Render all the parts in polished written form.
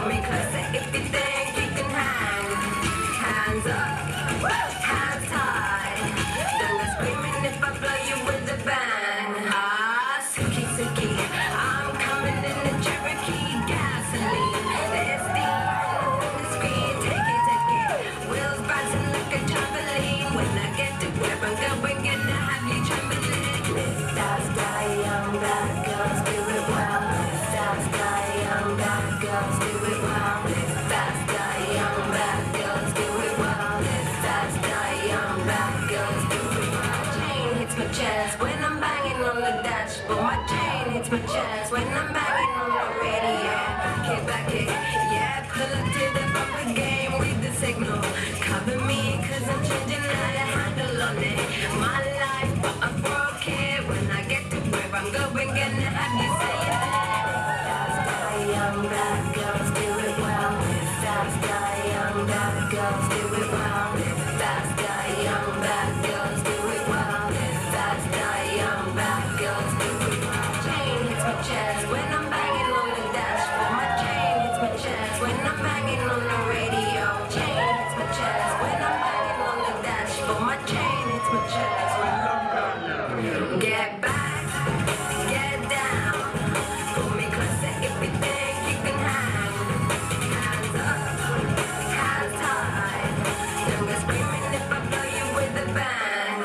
Pull me closer if you think you can hang. Hands up, hands high. Don't go screaming if I blow you with a bang. Ah, Suki, Suki, I'm coming in the Cherokee gasoline. There's steam on the screen, take it. Wheels bouncing like a trampoline. When I get to where I'm going, gonna have you trembling. That's why young black girls do it well. That's why young black girls do it well. That's why young black girls do it well. That's why young black girls do it well. My chain hits my chest when I'm banging on the dashboard. My chain hits my chest when I'm banging on the radio. Back it, yeah, pull up to the bumper game with the signal. Cover me, cause I'm changing how to handle on it. My life, but I broke it. When I get to where I'm going, gonna have you say it. That's why young black girls do it well. That's why young black girls do it well. That's why young black girls do it well. That's why young black girls do it well. Chain hits my chest when I'm banging on the dashboard. My chain hits my chest when I'm banging on the radio. Chain hits my chest when I'm banging on the dashboard. My chain hits my chest when I'm banging. Get back, get down. Pull me closer if you think you can hang. Hands up, hands high. Don't go screaming if I blow you with a bang.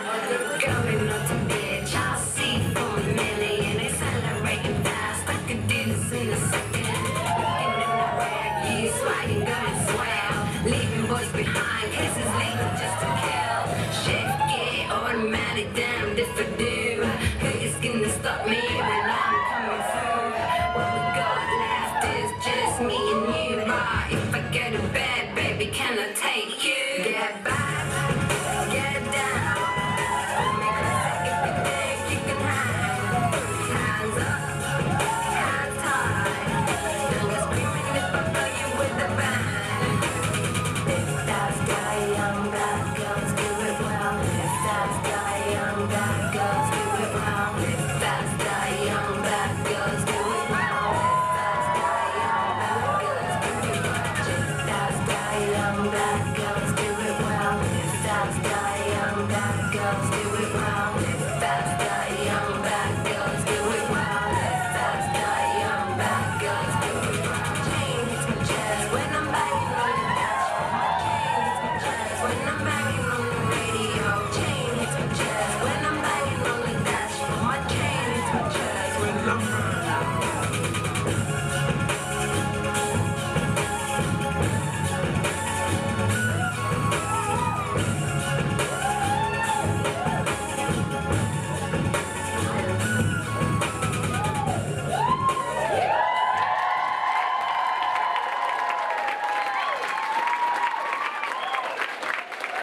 Going on to bitch, I'll see for a million. Accelerating fast, I could do this in a second. Looking in the rear view, swagging, going swell. Leaving boys behind, cases legal just to kill. Shift gear, automatic, damned if I do. Who is gonna stop me when I'm coming through? What we got left is just me and you. Right, if I go to bed, baby, can I take you?